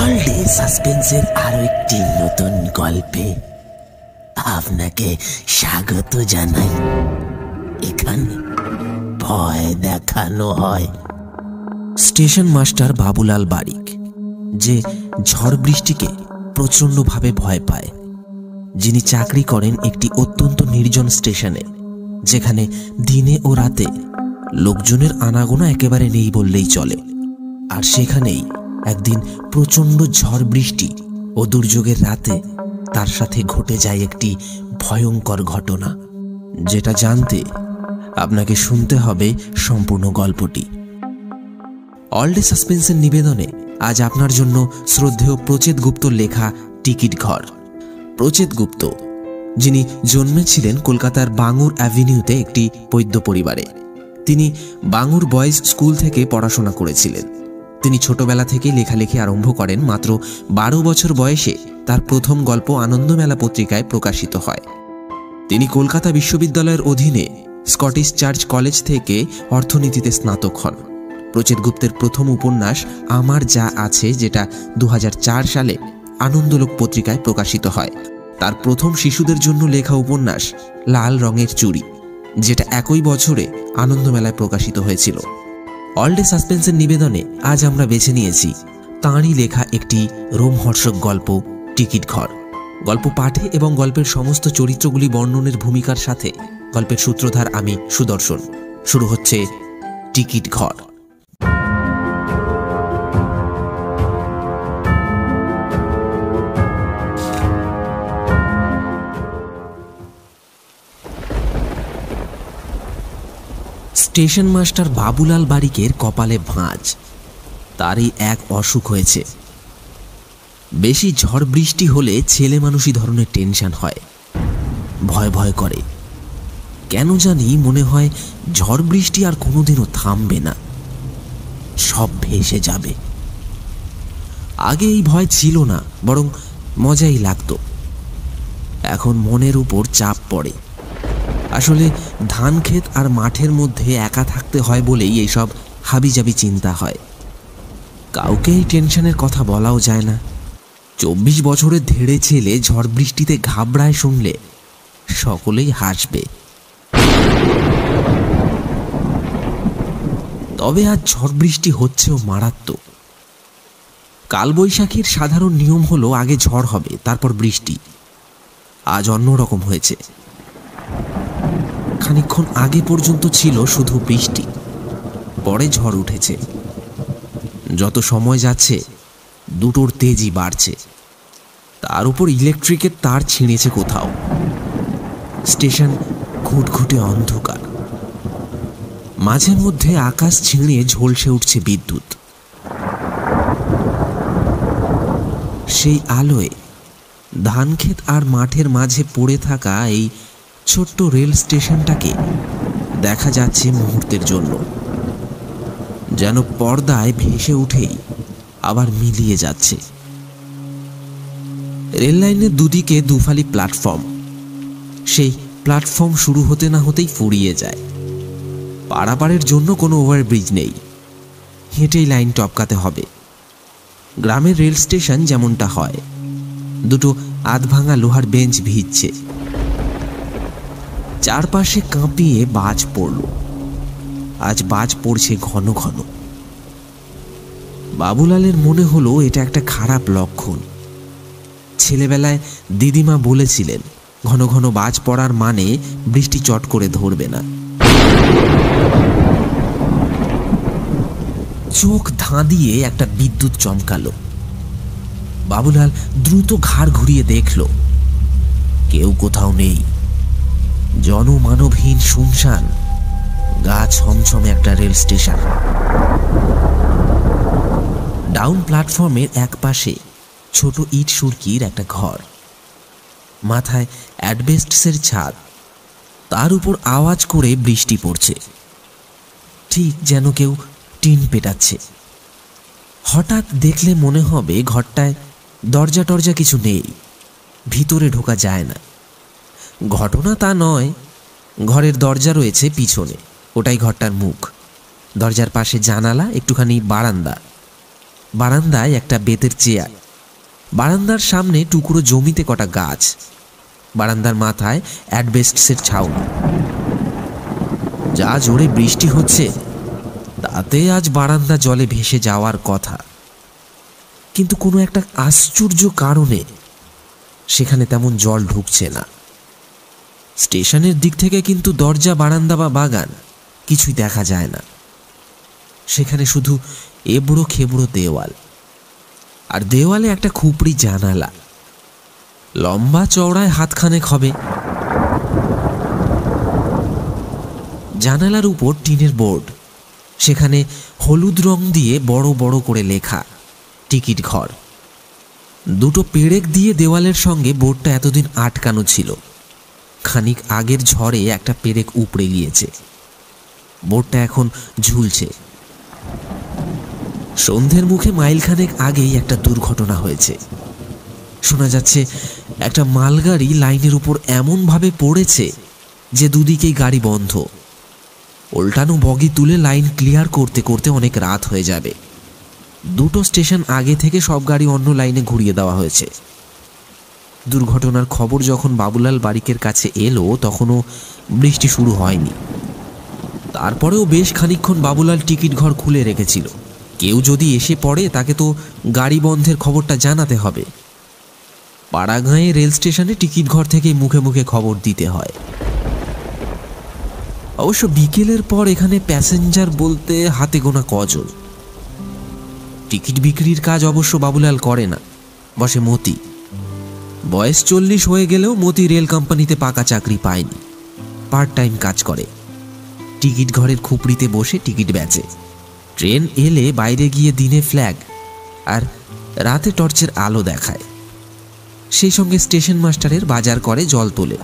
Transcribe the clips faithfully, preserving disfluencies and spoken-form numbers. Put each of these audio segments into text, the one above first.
All day সাসপেন্সের আরো একটি নতুন গল্পে আপনাকে স্বাগত জানাই। এখানে ভয় দেখানো হয়। স্টেশন মাস্টার বাবুলাল বারিক, যে ঝড় বৃষ্টিকে প্রচণ্ডভাবে ভয় পায়, যিনি চাকরি করেন একটি অত্যন্ত নির্জন স্টেশনে, যেখানে দিনে ও রাতে লোকজনের আনাগোনা একেবারে নেই বললেই চলে। আর সেখানেই একদিন প্রচণ্ড ঝড় বৃষ্টি ও দুর্যোগের রাতে তার সাথে ঘটে যায় একটি ভয়ঙ্কর ঘটনা, যেটা জানতে আপনাকে শুনতে হবে সম্পূর্ণ গল্পটি। অল ডে সাসপেন্সের নিবেদনে আজ আপনার জন্য শ্রদ্ধেয় প্রচেত গুপ্তর লেখা টিকিট ঘর। প্রচেত গুপ্ত, যিনি জন্মেছিলেন কলকাতার বাঙুর অ্যাভিনিউতে একটি বৈদ্য পরিবারে। তিনি বাঙুর বয়েজ স্কুল থেকে পড়াশোনা করেছিলেন। তিনি ছোটবেলা থেকে লেখালেখি আরম্ভ করেন। মাত্র বারো বছর বয়সে তার প্রথম গল্প আনন্দমেলা পত্রিকায় প্রকাশিত হয়। তিনি কলকাতা বিশ্ববিদ্যালয়ের অধীনে স্কটিশ চার্চ কলেজ থেকে অর্থনীতিতে স্নাতক হন। প্রচেত গুপ্তের প্রথম উপন্যাস আমার যা আছে, যেটা দু হাজার চার সালে আনন্দলোক পত্রিকায় প্রকাশিত হয়। তার প্রথম শিশুদের জন্য লেখা উপন্যাস লাল রঙের চুড়ি, যেটা একই বছরে আনন্দমেলায় প্রকাশিত হয়েছিল। অল ডে সাসপেন্সের নিবেদনে আজ আমরা বেছে নিয়েছি তাঁরই লেখা একটি রোমহর্ষক গল্প, টিকিট ঘর। গল্প পাঠে এবং গল্পের সমস্ত চরিত্রগুলি বর্ণনের ভূমিকার সাথে গল্পের সূত্রধার আমি সুদর্শন। শুরু হচ্ছে টিকিট ঘর। স্টেশন মাস্টার বাবুলাল বারিকের কপালে ভাঁজ। তারই এক অসুখ হয়েছে। বেশি ঝড় বৃষ্টি হলে ছেলে মানুষই ধরনের টেনশন হয়, ভয় ভয় করে। কেন জানি মনে হয় ঝড় বৃষ্টি আর কোনোদিনও থামবে না, সব ভেসে যাবে। আগে এই ভয় ছিল না, বরং মজাই লাগতো। এখন মনের উপর চাপ পড়ে। আসলে ধান ক্ষেত আর মাঠের মধ্যে একা থাকতে হয় বলেই এইসব হাবিজাবি চিন্তা হয়। কাউকে এই টেনশনের কথা বলাও যায় না। চব্বিশ বছরের ধেড়ে ছেলে ঝড় বৃষ্টিতে ঘাবড়ায় শুনলে সকলেই হাসবে। তবে আজ ঝড় বৃষ্টি হচ্ছেও মারাত্মক। কালবৈশাখীর সাধারণ নিয়ম হলো আগে ঝড় হবে, তারপর বৃষ্টি। আজ অন্যরকম হয়েছে। খানিকক্ষণ আগে পর্যন্ত ছিল শুধু বৃষ্টি, পরে ঝড় উঠেছে। যত সময় যাচ্ছে দুটোর তেজই বাড়ছে। তার উপর ইলেকট্রিকের তার ছিঁড়েছে কোথাও। স্টেশন ঘুটঘুটে অন্ধকার। মাঝে মধ্যে আকাশ ছিঁড়ে ঝলসে উঠছে বিদ্যুৎ। সেই আলোয় ধানক্ষেত আর মাঠের মাঝে পড়ে থাকা এই ছোট্ট রেল স্টেশনটাকে দেখা যাচ্ছে মুহূর্তের জন্য, যেন পর্দায় ভেসে উঠেই আবার মিলিয়ে যাচ্ছে। রেল লাইনের দুদিকে দুফালি প্ল্যাটফর্ম। সেই প্ল্যাটফর্ম শুরু হতে না হতেই ফুরিয়ে যায়। পারাপারের জন্য কোনো ওভারব্রিজ নেই, হেঁটেই লাইন টপকাতে হবে। গ্রামের রেল স্টেশন যেমনটা হয়, দুটো আধভাঙা লোহার বেঞ্চ ভিজছে। চারপাশে কাঁপিয়ে বাজ পড়ল। আজ বাজ পড়ছে ঘন ঘন। বাবুলালের মনে হলো এটা একটা খারাপ লক্ষণ। ছেলেবেলায় দিদিমা বলেছিলেন, ঘন ঘন বাজ পড়ার মানে বৃষ্টি চট করে ধরবে না। চোখ ধাঁধিয়ে একটা বিদ্যুৎ চমকালো। বাবুলাল দ্রুত ঘাড় ঘুরিয়ে দেখল, কেউ কোথাও নেই। জনমানবহীন শুনশান, গা ছমছমে একটা রেল স্টেশন। ডাউন প্ল্যাটফর্মের এক পাশে ছোট ইট সুরকির একটা ঘর। মাথায় অ্যাডবেস্টসের ছাদ, তার উপর আওয়াজ করে বৃষ্টি পড়ছে, ঠিক যেন কেউ টিন পেটাচ্ছে। হঠাৎ দেখলে মনে হবে ঘরটায় দরজা টরজা কিছু নেই, ভিতরে ঢোকা যায় না। ঘটনা তা নয়, ঘরের দরজা রয়েছে পিছনে, ওটাই ঘরটার মুখ। দরজার পাশে জানালা, একটুখানি বারান্দা। বারান্দায় একটা বেতের চেয়ার, বারান্দার সামনে টুকরো জমিতে কটা গাছ, বারান্দার মাথায় অ্যাডবেস্টসের ছাউনি। যা জোরে বৃষ্টি হচ্ছে তাতে আজ বারান্দা জলে ভেসে যাওয়ার কথা, কিন্তু কোনো একটা আশ্চর্য কারণে সেখানে তেমন জল ঢুকছে না। স্টেশনের দিক থেকে কিন্তু দরজা, বারান্দা বা বাগান কিছুই দেখা যায় না। সেখানে শুধু এবড়ো খেবড়ো দেওয়াল, আর দেওয়ালে একটা খুপড়ি জানালা, লম্বা চওড়ায় হাতখানেক হবে। জানালার উপর টিনের বোর্ড, সেখানে হলুদ রং দিয়ে বড় বড় করে লেখা টিকিট ঘর। দুটো পেরেক দিয়ে দেওয়ালের সঙ্গে বোর্ডটা এতদিন আটকানো ছিল, খানিক আগের ঝড়ে একটা পেরেক উপড়ে গিয়েছে, বোর্ডটা এখন ঝুলছে। সন্ধ্যের মুখে মাইলখানেক আগেই একটা দুর্ঘটনা হয়েছে। শোনা যাচ্ছে একটা মালগাড়ি লাইনের উপর এমনভাবে পড়েছে যে দুদিকেই গাড়ি বন্ধ। উল্টানো বগি তুলে লাইন ক্লিয়ার করতে করতে অনেক রাত হয়ে যাবে। দুটো স্টেশন আগে থেকে সব গাড়ি অন্য লাইনে ঘুরিয়ে দেওয়া হয়েছে। দুর্ঘটনার খবর যখন বাবুলাল বারিকের কাছে এলো তখনও বৃষ্টি শুরু হয়নি। তারপরেও বেশ খানিকক্ষণ বাবুলাল টিকিট ঘর খুলে রেখেছিল। কেউ যদি এসে পড়ে তাকে তো গাড়ি বন্ধের খবরটা জানাতে হবে। পাড়াগাঁয়ে রেল স্টেশনে টিকিট ঘর থেকে মুখে মুখে খবর দিতে হয়। অবশ্য বিকেলের পর এখানে প্যাসেঞ্জার বলতে হাতে গোনা কজন। টিকিট বিক্রির কাজ অবশ্য বাবুলাল করে না, বসে মতি। বয়স চল্লিশ হয়ে গেলেও মতি রেল কোম্পানিতে পাকা চাকরি পায়নি, পার্ট টাইম কাজ করে। টিকিট ঘরের খুপড়িতে বসে টিকিট বেচে। ট্রেন এলে বাইরে গিয়ে দিনে ফ্ল্যাগ আর রাতে টর্চের আলো দেখায়। সেই সঙ্গে স্টেশন মাস্টারের বাজার করে, জল তোলে।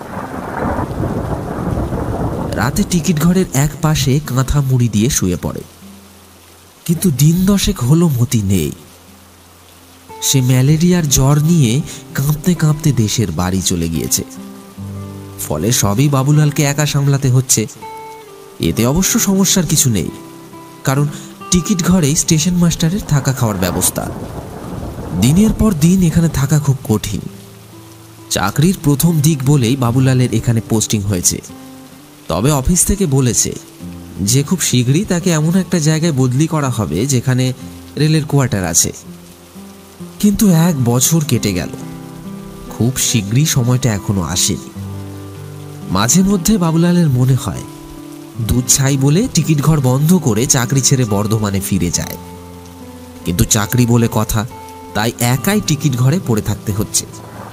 রাতে টিকিট ঘরের এক পাশে কাঁথা মুড়ি দিয়ে শুয়ে পড়ে। কিন্তু দিন দশেক হলো মতি নেই। সে ম্যালেরিয়ার জ্বর নিয়ে কাঁপতে কাঁপতে দেশের বাড়ি চলে গিয়েছে। ফলে সবই বাবুলালকে একা সামলাতে হচ্ছে। এতে অবশ্য সমস্যার কিছু নেই, কারণ টিকিট ঘরেই স্টেশন মাস্টারের থাকা খাওয়ার ব্যবস্থা। দিনের পর দিন এখানে থাকা খুব কঠিন। চাকরির প্রথম দিক বলেই বাবুলালের এখানে পোস্টিং হয়েছে। তবে অফিস থেকে বলেছে যে খুব শীঘ্রই তাকে এমন একটা জায়গায় বদলি করা হবে যেখানে রেলের কোয়ার্টার আছে। কিন্তু এক বছর কেটে গেল, খুব শীঘ্রই সময়টা এখনো আসেনি। মাঝে মধ্যে বাবুলালের মনে হয় দুধ ছাই বলে টিকিট ঘর বন্ধ করে চাকরি ছেড়ে বর্ধমানে ফিরে যায়, কিন্তু চাকরি বলে কথা, তাই একাই টিকিট ঘরে পড়ে থাকতে হচ্ছে।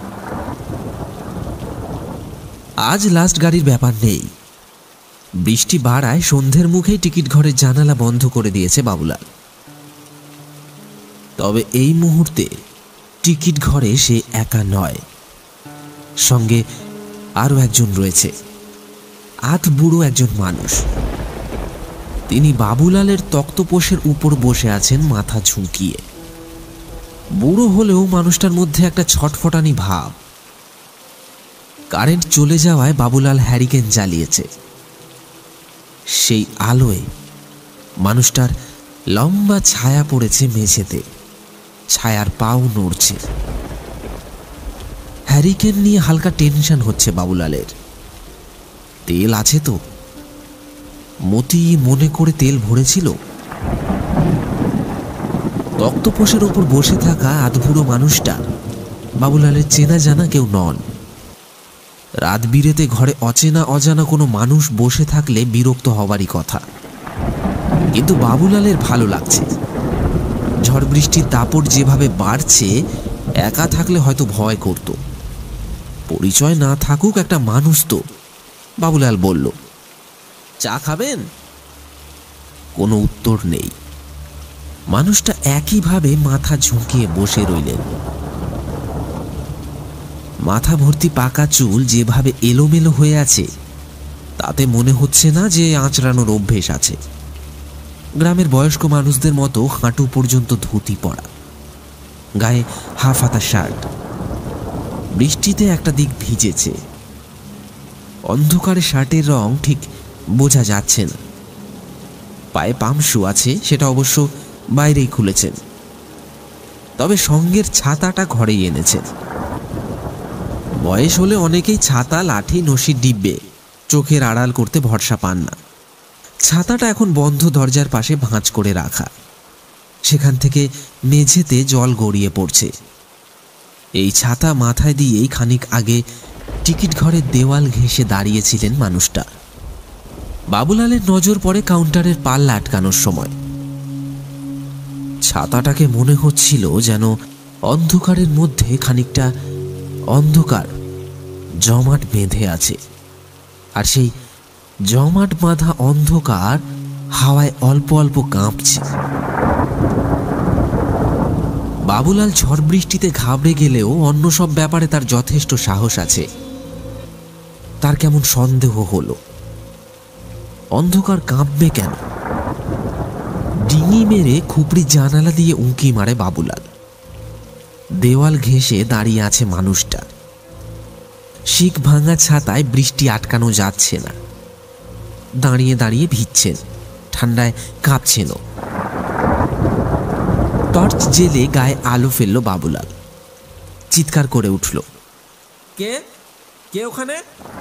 আজ লাস্ট গাড়ির ব্যাপার নেই। বৃষ্টি বাড়ায় সন্ধ্যের মুখেই টিকিট ঘরের জানালা বন্ধ করে দিয়েছে বাবুলাল। তবে এই মুহূর্তে টিকিট ঘরে সে একা নয়, সঙ্গে আরো একজন রয়েছে, আধ বুড়ো একজন মানুষ। তিনি বাবুলালের তক্তপোষের উপর বসে আছেন মাথা ঝুঁকিয়ে। বুড়ো হলেও মানুষটার মধ্যে একটা ছটফটানি ভাব। কারেন্ট চলে যাওয়ায় বাবুলাল হ্যারিকেন জ্বালিয়েছে। সেই আলোয় মানুষটার লম্বা ছায়া পড়েছে মেঝেতে, ছায়ার পাও নড়ছে। হ্যারিকেন নিয়ে হালকা টেনশন হচ্ছে বাবুলালের। তেল আছে তো? মতি মনে করে তেল ভরেছিল। তক্তপোষের ওপর বসে থাকা আধবুড়ো মানুষটা বাবুলালের চেনা জানা কেউ নন। রাত বিরেতে ঘরে অচেনা অজানা কোনো মানুষ বসে থাকলে বিরক্ত হবারই কথা, কিন্তু বাবুলালের ভালো লাগছে। ঝড় বৃষ্টির দাপট যেভাবে বাড়ছে, একা থাকলে হয়তো ভয় করত। পরিচয় না থাকুক, একটা মানুষ তো। বাবুলাল বলল, চা খাবেন? কোনো উত্তর নেই। মানুষটা একইভাবে মাথা ঝুঁকিয়ে বসে রইলেন। মাথা ভর্তি পাকা চুল যেভাবে এলোমেলো হয়ে আছে, তাতে মনে হচ্ছে না যে আঁচড়ানোর অভ্যেস আছে। গ্রামের বয়স্ক মানুষদের মতো হাঁটু পর্যন্ত ধুতি পরা, গায়ে হাফ হাতা শার্ট। বৃষ্টিতে একটা দিক ভিজেছে। অন্ধকারে শার্টের রং ঠিক বোঝা যাচ্ছে না। পায়ে পামশু আছে, সেটা অবশ্য বাইরেই খুলেছেন। তবে সঙ্গের ছাতাটা ঘরেই এনেছেন। বয়স হলে অনেকেই ছাতা, লাঠি, নসির ডিব্বে চোখের আড়াল করতে ভরসা পান না। ছাতাটা এখন বন্ধ দরজার পাশে ভাঁজ করে রাখা, সেখান থেকে মেঝেতে জল গড়িয়ে পড়ছে। এই ছাতা মাথায় দিয়েই খানিক আগে টিকিট ঘরের দেওয়াল ঘেঁষে দাঁড়িয়েছিলেন মানুষটা। বাবুলালের নজর পড়ে কাউন্টারের পাল্লা আটকানোর সময়। ছাতাটাকে মনে হচ্ছিল যেন অন্ধকারের মধ্যে খানিকটা অন্ধকার জমাট বেঁধে আছে, আর সেই জমাট বাঁধা অন্ধকার হাওয়ায় অল্প অল্প কাঁপছে। বাবুলাল ঝড় বৃষ্টিতে ঘাবড়ে গেলেও অন্য সব ব্যাপারে তার যথেষ্ট সাহস আছে। তার কেমন সন্দেহ হলো, অন্ধকার কাঁপবে কেন? ডিঙি মেরে খুপড়ি জানালা দিয়ে উঁকি মারে বাবুলাল। দেওয়াল ঘেঁষে দাঁড়িয়ে আছে মানুষটা। শিক ভাঙা ছাতায় বৃষ্টি আটকানো যাচ্ছে না। দাঁড়িয়ে দাঁড়িয়ে ভিজছেন, ঠান্ডায় কাঁপছেনও। টর্চ জেলে গায়ে আলো ফেলল বাবুলাল। চিৎকার করে উঠল, কে কে ওখানে?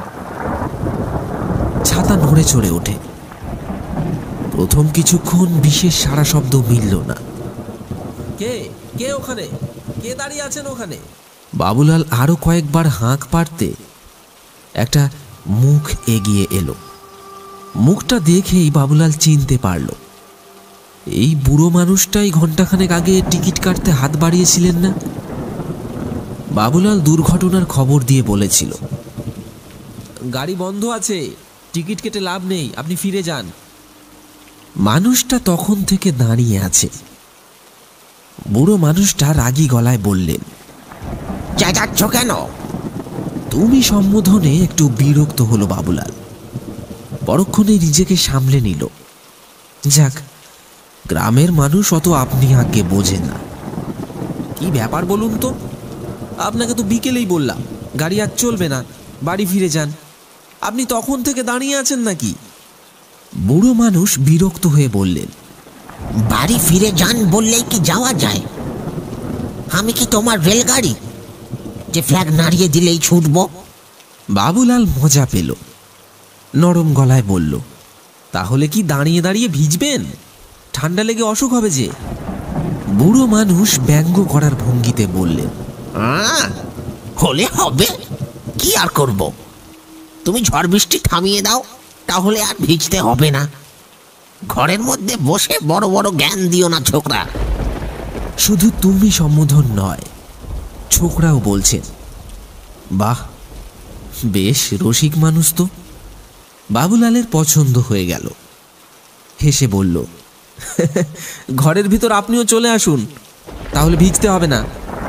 ছাতা নড়ে চড়ে ওঠে। প্রথম কিছুক্ষণ বিশেষ সারা শব্দ মিলল না। কে কে ওখানে? কে দাঁড়িয়ে আছেন ওখানে? বাবুলাল আরো কয়েকবার হাঁক পাড়তে একটা মুখ এগিয়ে এলো। মুখটা দেখেই বাবুলাল চিনতে পারল, এই বুড়ো মানুষটাই ঘন্টাখানেক আগে টিকিট কাটতে হাত বাড়িয়েছিলেন না? বাবুলাল দুর্ঘটনার খবর দিয়ে বলেছিল, গাড়ি বন্ধ আছে, টিকিট কেটে লাভ নেই, আপনি ফিরে যান। মানুষটা তখন থেকে দাঁড়িয়ে আছে। বুড়ো মানুষটা রাগী গলায় বললেন, চেঁচাচ্ছ কেন? তুমি সম্বোধনে একটু বিরক্ত হলো বাবুলাল। পরক্ষণে নিজেকে সামলে নিল। যাক, গ্রামের মানুষ অত আপনি আগে বোঝে না। কি ব্যাপার বলুন তো? আপনাকে তো বিকেলেই বললাম গাড়ি আর চলবে না, বাড়ি ফিরে যান। আপনি তখন থেকে দাঁড়িয়ে আছেন নাকি? বুড়ো মানুষ বিরক্ত হয়ে বললেন, বাড়ি ফিরে যান বললেই কি যাওয়া যায়? আমি কি তোমার রেলগাড়ি যে ফ্ল্যাগ নাড়িয়ে দিলেই ছুটব? বাবুলাল মজা পেল, নরম গলায় বলল, তাহলে কি দাঁড়িয়ে দাঁড়িয়ে ভিজবেন? ঠান্ডা লেগে অসুখ হবে যে। বুড়ো মানুষ ব্যঙ্গ করার ভঙ্গিতে বললেন, হলে হবে, কি আর করব? তুমি ঝড় বৃষ্টি থামিয়ে দাও, তাহলে আর ভিজতে হবে না। ঘরের মধ্যে বসে বড় বড় জ্ঞান দিও না ছোকরা। শুধু তুমি সম্বোধন নয়, ছোকরাও বলছেন। বাহ, বেশ রসিক মানুষ তো। বাবুলালের পছন্দ হয়ে গেল। হেসে বলল, ঘরের ভিতর আপনিও চলে আসুন, তাহলে ভিজতে হবে না।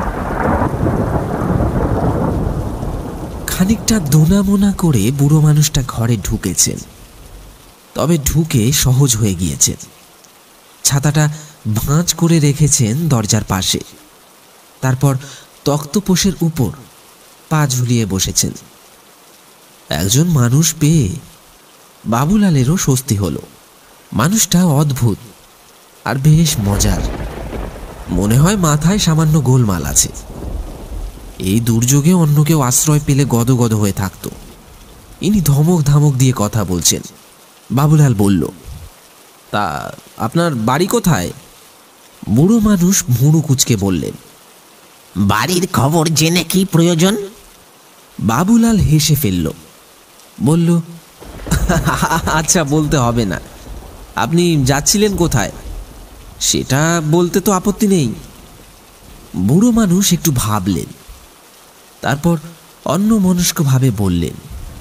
খানিকটা দোনামোনা করে বুড়ো মানুষটা ঘরে ঢুকেছেন, তবে ঢুকে সহজ হয়ে গিয়েছেন। ছাতাটা ভাঁজ করে রেখেছেন দরজার পাশে। তারপর তক্তপোষের উপর পা ঝুলিয়ে বসেছেন। একজন মানুষ পেয়ে বাবুলালেরও স্বস্তি হলো। মানুষটা অদ্ভুত আর বেশ মজার। মনে হয় মাথায় সামান্য গোলমাল আছে। এই দুর্যোগে অন্য কেউ আশ্রয় পেলে গদগদ হয়ে থাকত। ইনি ধমক ধামক দিয়ে কথা বলছেন। বাবুলাল বলল, তা আপনার বাড়ি কোথায়? বুড়ো মানুষ ভুঁড়ো কুচকে বললেন, বাড়ির খবর জেনে কি প্রয়োজন? বাবুলাল হেসে ফেলল, বলল, আচ্ছা বলতে হবে না। আপনি যাচ্ছিলেন কোথায় সেটা বলতে তো আপত্তি নেই। বুড়ো মানুষ একটু ভাবলেন, তারপর অন্যমনস্কভাবে বললেন,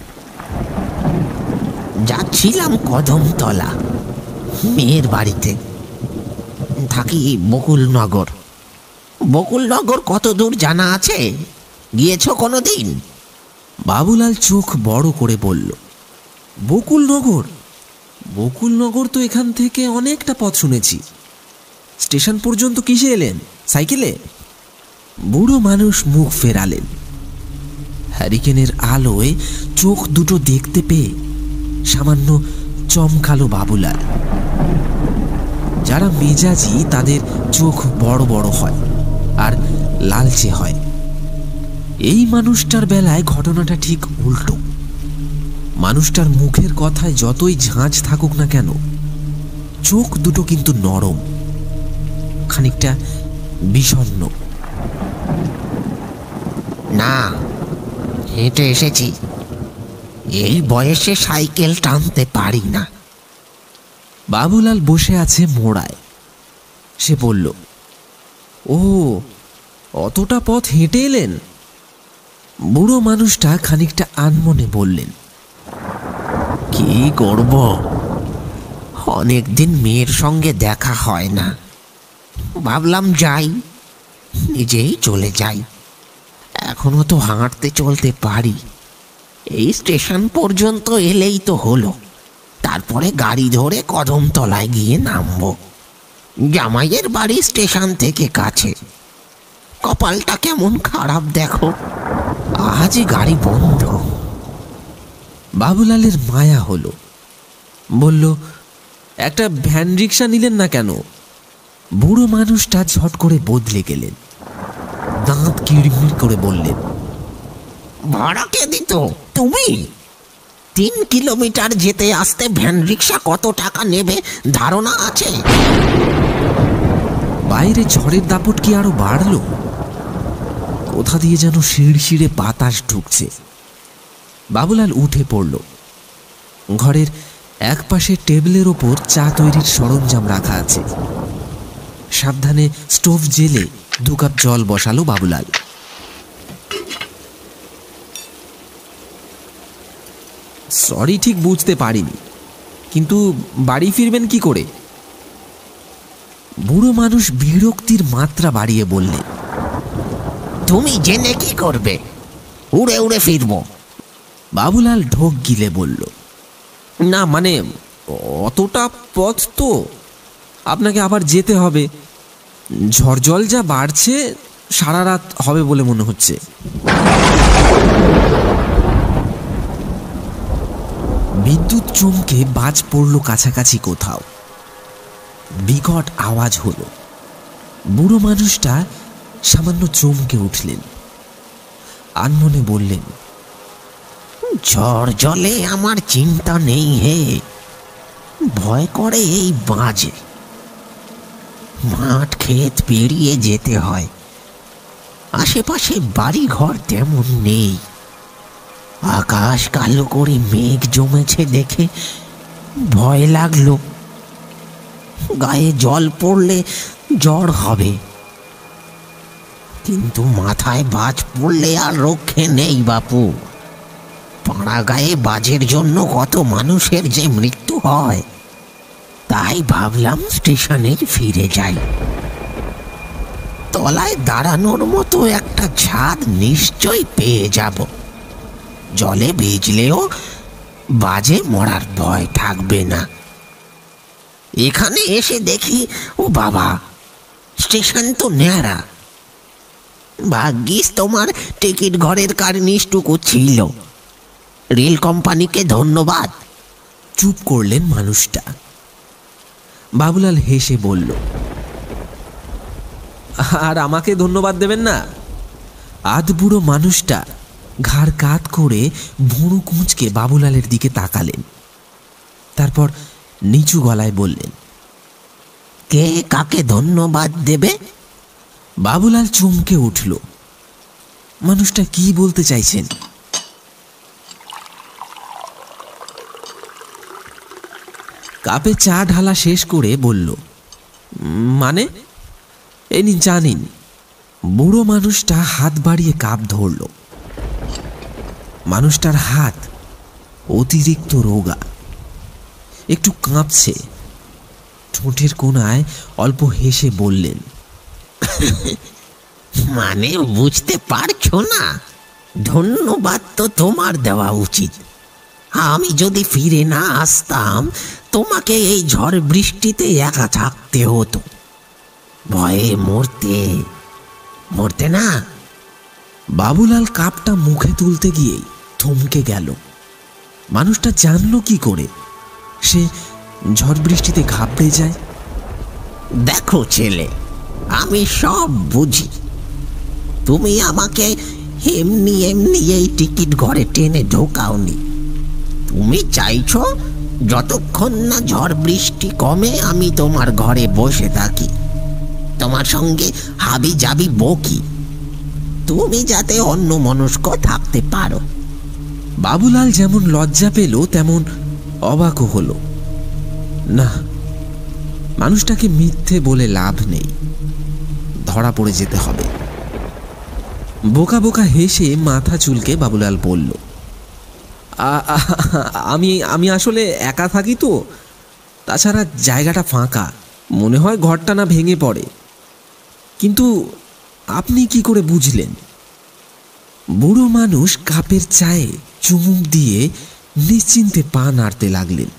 যাচ্ছিলাম কদমতলা, মেয়ের বাড়িতে। থাকি বকুলনগর। বকুলনগর কত দূর জানা আছে? গিয়েছ কোনো দিন? বাবুলাল চোখ বড় করে বলল, বকুলনগর? বকুলনগর তো এখান থেকে অনেকটা পথ শুনেছি। স্টেশন পর্যন্ত কিসে এলেন? সাইকেলে? বুড়ো মানুষ মুখ ফেরালেন। হ্যারিকেনের আলোয় চোখ দুটো দেখতে পেয়ে সামান্য চমকালো বাবুলাল। যারা মেজাজি তাদের চোখ বড় বড় হয় আর লালচে হয়। এই মানুষটার বেলায় ঘটনাটা ঠিক উল্টো। মানুষটার মুখের কথায় যতই ঝাঁঝ থাকুক না কেন, চোখ দুটো কিন্তু নরম, খানিকটা বিষণ্ণ। না, হেঁটে এসেছি, এই বয়সে সাইকেল টানতে পারি না। বাবুলাল বসে আছে মোড়ায়। সে বলল, ও অতটা পথ হেঁটে এলেন? বুড়ো মানুষটা খানিকটা আনমনে বললেন, কি করব, অনেকদিন মেয়ের সঙ্গে দেখা হয় না, ভাবলাম যাই, নিজেই চলে যাই। এখনো তো হাঁটতে চলতে পারি, এই স্টেশন পর্যন্ত এলেই তো হলো, তারপরে গাড়ি ধরে কদমতলায় গিয়ে নামবো। জামাইয়ের বাড়ি স্টেশন থেকে কাছে। কপালটা কেমন খারাপ দেখো, আজই গাড়ি বন্ধ। বাবুলালের মায়া হলো, বলল, একটা ভ্যান রিক্সা নিলেন না কেন? বুড়ো মানুষটা ঝট করে বদলে গেলেন, দাঁত কিড়মিড় করে বললেন, ভাড়া কে দিত? তুমি? তিন কিলোমিটার যেতে আসতে ভ্যান রিক্সা কত টাকা নেবে ধারণা আছে? বাইরে ঝড়ের দাপট কি আরো বাড়ল? কোথা দিয়ে যেন শিরশিরে বাতাস ঢুকছে। বাবুলাল উঠে পড়ল। ঘরের এক পাশে টেবিলের ওপর চা তৈরির সরঞ্জাম রাখা আছে। সাবধানে স্টোভ জেলে দু কাপ জল বসালো বাবুলাল। সরি, ঠিক বুঝতে পারিনি, কিন্তু বাড়ি ফিরবেন কি করে? বুড়ো মানুষ বিরক্তির মাত্রা বাড়িয়ে বললেন, তুমি জেনে কি করবে? উড়ে উড়ে ফিরবো। বাবুলাল ঢোক গিলে বলল, না মানে অতটা পথ তো, আপনাকে আবার যেতে হবে। ঝড় জল যা বাড়ছে, সারা রাত হবে বলে মনে হচ্ছে। বিদ্যুৎ চমকে বাজ পড়ল কাছাকাছি কোথাও। বিকট আওয়াজ হলো। বুড়ো মানুষটা সামান্য চমকে উঠলেন, আনমনে বললেন, ঝড় জলে আমার চিন্তা নেই হে, ভয় করে এই বাজে। মাঠ ক্ষেত পেরিয়ে যেতে হয়, আশেপাশে বাড়ি ঘর তেমন নেই। আকাশ কালো করে মেঘ জমেছে দেখে ভয় লাগলো, গায়ে জল পড়লে জ্বর হবে, কিন্তু মাথায় বাজ পড়লে আর রক্ষে নেই বাপু। পাড়া গায়ে বাজের জন্য কত মানুষের যে মৃত্যু হয়, তাই ভাবলাম স্টেশনে ফিরে যাই। তলায় দাঁড়ানোর মতো একটা ছাদ নিশ্চয় পেয়ে যাব, জলে ভিজলেও বাজে মরার ভয় থাকবে না। এখানে এসে দেখি, ও বাবা, স্টেশন তো ন্যাড়া। ভাগ্যিস তোমার টিকিট ঘরের কার্নিশটুকু ছিল, রেল কোম্পানিকে ধন্যবাদ। চুপ করলেন মানুষটা। বাবুলাল হেসে বলল, আর আমাকে ধন্যবাদ দেবেন না? আধবুড়ো মানুষটা ঘাড় কাত করে ভুরু কুঁচকে বাবুলালের দিকে তাকালেন। তারপর নিচু গলায় বললেন, কে কাকে ধন্যবাদ দেবে? বাবুলাল চমকে উঠল। মানুষটা কি বলতে চাইছেন? কাপে চা ঢালা শেষ করে বলল, মানে এই নিন চা নিন। বুড়ো মানুষটা হাত বাড়িয়ে কাপ ধরল। মানুষটার হাত অতিরিক্ত রোগা, একটু কাঁপছে। ঠোঁটের কোণায় অল্প হেসে বললেন, মানে বুঝতে পারছো না? ধন্যবাদ তো তোমার দেওয়া উচিত। আমি যদি ফিরে না আসতাম, তোমাকে এই ঝড় বৃষ্টিতে একা থাকতে হতো, ভয়ে মরতে মরতে না। বাবুলাল কাপটা মুখে তুলতে গিয়েই থমকে গেল। মানুষটা জানলো কি করে সে ঝড় বৃষ্টিতে ঘাবড়ে যায়? দেখো ছেলে, আমি সব বুঝি, তুমি আমাকে এমনি এমনি এই টিকিট ঘরে টেনে ঢোকাওনি। তুমি চাইছো যতক্ষণ না ঝড় বৃষ্টি কমে আমি তোমার ঘরে বসে থাকি, তোমার সঙ্গে হাবি যাবি বকি, তুমি যাতে অন্যমনস্ক থাকতে পারো। বাবুলাল যেমন লজ্জা পেল তেমন অবাকও হলো। না, মানুষটাকে মিথ্যে বলে লাভ নেই, ধরা পড়ে যেতে হবে। বোকা বোকা হেসে মাথা চুলকে বাবুলাল বলল, আমি আমি আসলে একা থাকি তো, তাছাড়া জায়গাটা ফাঁকা, মনে হয় ঘরটা না ভেঙে পড়ে। কিন্তু আপনি কি করে বুঝলেন? বুড়ো মানুষ কাপের চায়ে চুমুক দিয়ে নিশ্চিন্তে পা নাড়তে লাগলেন।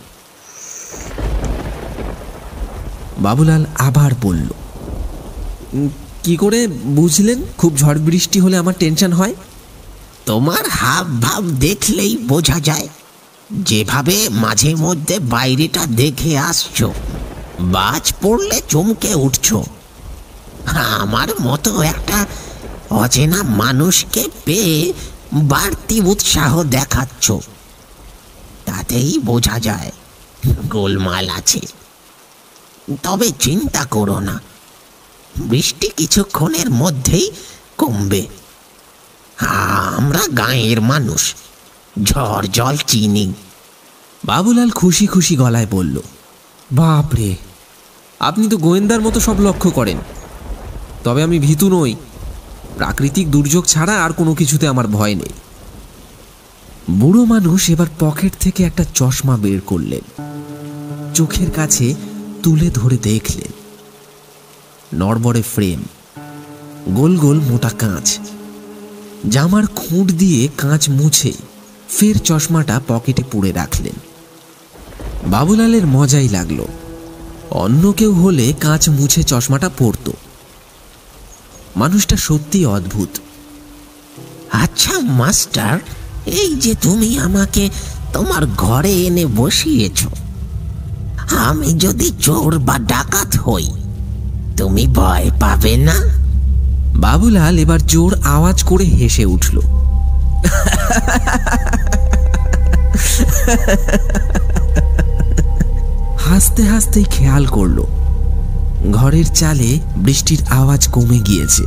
বাবুলাল আবার বলল, কি করে বুঝলেন খুব ঝড় বৃষ্টি হলে আমার টেনশন হয়? তোমার হাব ভাব দেখলেই বোঝা যায়। যেভাবে মাঝে মধ্যে বাইরেটা দেখে আসছো, বাজ পড়লে চমকে উঠছো, আমার মতো একটা অচেনা মানুষকে পেয়ে বাড়তি উৎসাহ দেখাচ্ছ, তাতেই বোঝা যায় গোলমাল আছে। তবে চিন্তা করো না, বৃষ্টি কিছুক্ষণের মধ্যেই কমবে। আমরা গাঁয়ের মানুষ, ঝড় জল চিনি। বাবুলাল খুশি খুশি গলায় বলল, বাপরে, আপনি তো গোয়েন্দার মতো সব লক্ষ্য করেন। তবে আমি ভীতু নই, প্রাকৃতিক দুর্যোগ ছাড়া আর কোনো কিছুতে আমার ভয় নেই। বুড়ো মানুষ এবার পকেট থেকে একটা চশমা বের করলেন, চোখের কাছে তুলে ধরে দেখলেন। নড়বড়ে ফ্রেম, গোল গোল মোটা কাঁচ, জামার খুঁট দিয়ে কাঁচ মুছে ফের চশমাটা পকেটে পুরে রাখলেন। বাবুলালের মজাই লাগলো, অন্য কেউ হলে কাঁচ মুছে চশমাটা পরত। মানুষটা সত্যি অদ্ভুত। আচ্ছা মাস্টার, এই যে তুমি আমাকে তোমার ঘরে এনে বসিয়েছ, আমি যদি চোর বা ডাকাত হই, তুমি ভয় পাবে না? বাবুলাল এবার জোর আওয়াজ করে হেসে উঠল। হাসতে হাসতেই খেয়াল করলো ঘরের চালে বৃষ্টির আওয়াজ কমে গিয়েছে।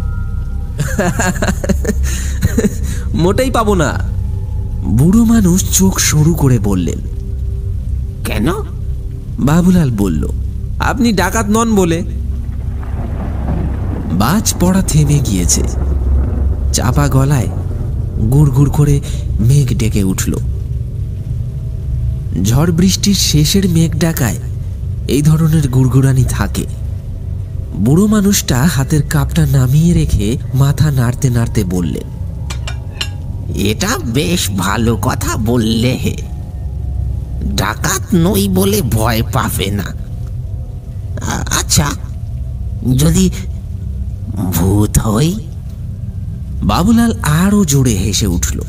মোটেই পাবো না, বুড়ো মানুষ চোখ সরু করে বললেন। কেন? বাবুলাল বলল, আপনি ডাকাত নন বলে। বাজ পড়া থেমে গিয়েছে, চাপা গলায় গুড় গুড় করে মেঘ ডেকে উঠল। ঝড় বৃষ্টির শেষের মেঘ ডাকায় এই ধরনের গুড়গুড়ানি থাকে। বুড়ো মানুষটা হাতের কাপটা নামিয়ে রেখে মাথা নাড়তে নাড়তে বললেন, এটা বেশ ভালো কথা বললে হে, ডাকাত নই বলে ভয় পাবে না। আচ্ছা, যদি ভূত হই? বাবুলাল আরো জোরে হেসে উঠল।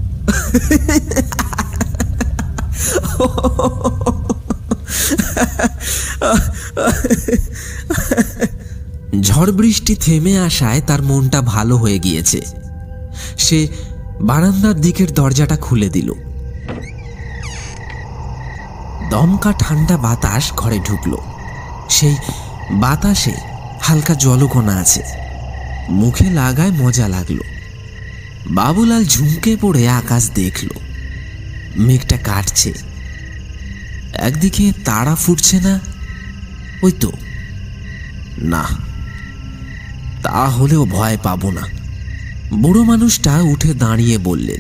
ঝড় বৃষ্টি থেমে আসায় তার মনটা ভালো হয়ে গিয়েছে। সে বারান্দার দিকের দরজাটা খুলে দিল। দমকা ঠান্ডা বাতাস ঘরে ঢুকলো। সেই বাতাসে হালকা জলকণা আছে, মুখে লাগায় মজা লাগলো। বাবুলাল ঝুঁকে পড়ে আকাশ দেখল, মেঘটা কাটছে, একদিকে তারা ফুটছে না। ওই তো, না, তাহলেও ভয় পাবো না। বুড়ো মানুষটা উঠে দাঁড়িয়ে বললেন,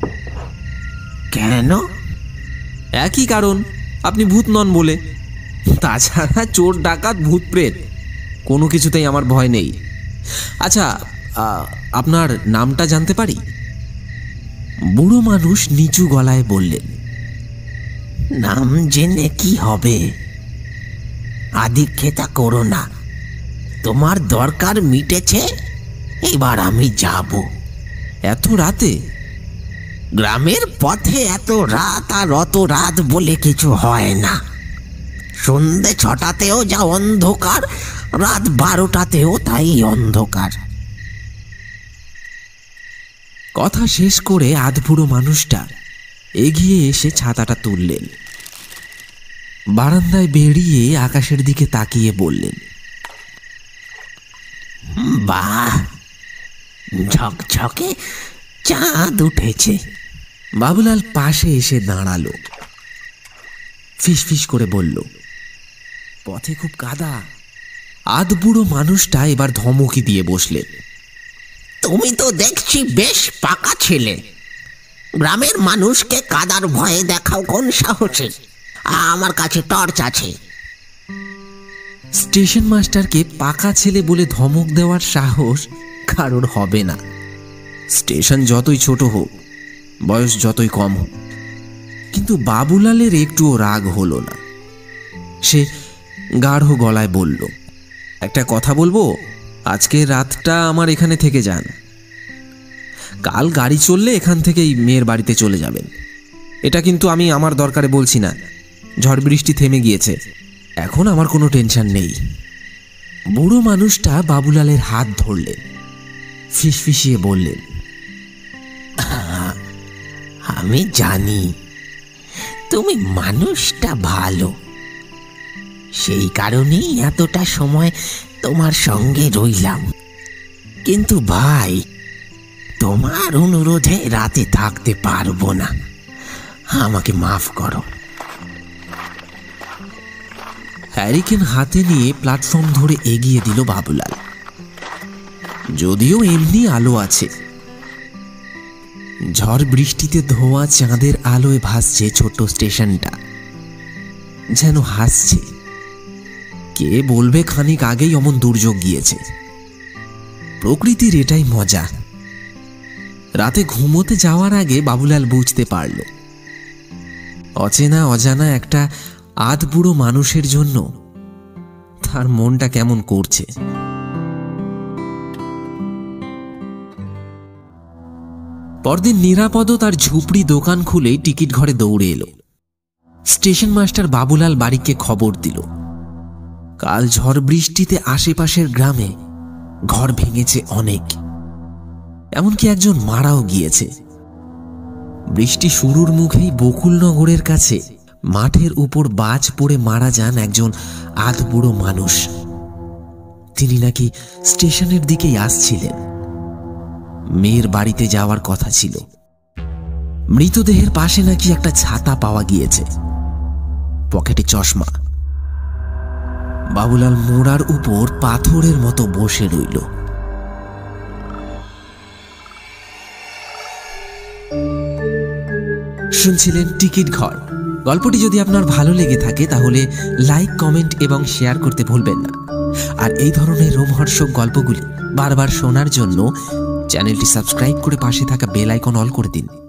কেন? একই কারণ, আপনি ভূত নন বলে। তাছাড়া চোর ডাকাত ভূত প্রেত কোনো কিছুতেই আমার ভয় নেই। আচ্ছা, আপনার নামটা জানতে পারি? বুড়ো মানুষ নিচু গলায় বললেন, নাম জেনে কি হবে? আদিক্ষেতা করো না, তোমার দরকার মিটেছে, এবার আমি যাব। এত রাতে? গ্রামের পথে এত রাত আর অত রাত বলে কিছু হয় না। সন্ধে ছটাতেও যা অন্ধকার, রাত বারোটাতেও তাই অন্ধকার। কথা শেষ করে আধবুড়ো মানুষটা এগিয়ে এসে ছাতাটা তুললেন। বারান্দায় বেরিয়ে আকাশের দিকে তাকিয়ে বললেন, বাহ, ঝকঝকে চাঁদ উঠেছে। বাবুলাল পাশে এসে দাঁড়ালো, ফিসফিস করে বলল, পথে খুব কাদা। আধবুড়ো মানুষটা এবার ধমকি দিয়ে বসলেন, তুমি তো দেখছি বেশ পাকা ছেলে। গ্রামের মানুষকে কাদার ভয়ে দেখাও কোন সাহসে? আমার কাছে টর্চ আছে। স্টেশন মাস্টারকে পাকা ছেলে বলে ধমক দেওয়ার সাহস কারোর হবে না। স্টেশন যতই ছোট হোক, বয়স যতই কম হোক, কিন্তু বাবুলালের একটুও রাগ হলো না। সে গাঢ় গলায় বলল, একটা কথা বলবো, আজকে রাতটা আমার এখানে থেকে যান। কাল গাড়ি চললে এখান থেকেই মেয়ের বাড়িতে চলে যাবেন। এটা কিন্তু আমি আমার দরকারে বলছি না। ঝড় বৃষ্টি থেমে গিয়েছে, এখন আমার কোনো টেনশন নেই। বুড়ো মানুষটা বাবুলালের হাত ধরলেন, ফিসফিসিয়ে বললেন, আমি জানি তুমি মানুষটা ভালো, সেই কারণেই এতটা সময় তোমার সঙ্গে রইলাম। কিন্তু ভাই, তোমার অনুরোধে রাতে থাকতে পারবো না, আমাকে মাফ করো। হ্যারিকেন হাতে নিয়ে প্ল্যাটফর্ম ধরে এগিয়ে দিল বাবুলাল। যদিও এমনি আলো আছে, ঝড় বৃষ্টিতে ধোয়া চাঁদের আলোয় ভাসছে ছোট্ট স্টেশনটা, যেন হাসছে। কে বলবে খানিক আগেই অমন দুর্যোগ গিয়েছে। প্রকৃতির এটাই মজা। রাতে ঘুমোতে যাওয়ার আগে বাবুলাল বুঝতে পারল, অচেনা অজানা একটা আধবুড়ো মানুষের জন্য তার মনটা কেমন করছে। পরদিন নিরাপদ তার ঝুপড়ি দোকান খুলে টিকিট ঘরে দৌড়ে এলো। স্টেশন মাস্টার বাবুলাল বাড়িকে খবর দিল, কাল ঝড় বৃষ্টিতে আশেপাশের গ্রামে ঘর ভেঙেছে অনেক, এমনকি একজন মারাও গিয়েছে। বৃষ্টি শুরুর মুখেই বকুলনগরের কাছে মাঠের উপর বাজ পড়ে মারা যান একজন আধবুড়ো মানুষ। তিনি নাকি স্টেশনের দিকেই আসছিলেন, মেয়ের বাড়িতে যাওয়ার কথা ছিল। মৃতদেহের পাশে নাকি একটা ছাতা পাওয়া গিয়েছে, পকেটে চশমা। বাবুলাল মোড়ার উপর পাথরের মতো বসে রইল। শুনছিলেন টিকিট ঘর। গল্পটি যদি আপনার ভালো লেগে থাকে তাহলে লাইক, কমেন্ট এবং শেয়ার করতে ভুলবেন না। আর এই ধরনের রোমহর্ষক গল্পগুলি বারবার শোনার জন্য চ্যানেলটি সাবস্ক্রাইব করে পাশে থাকা বেল আইকন অল করে দিন।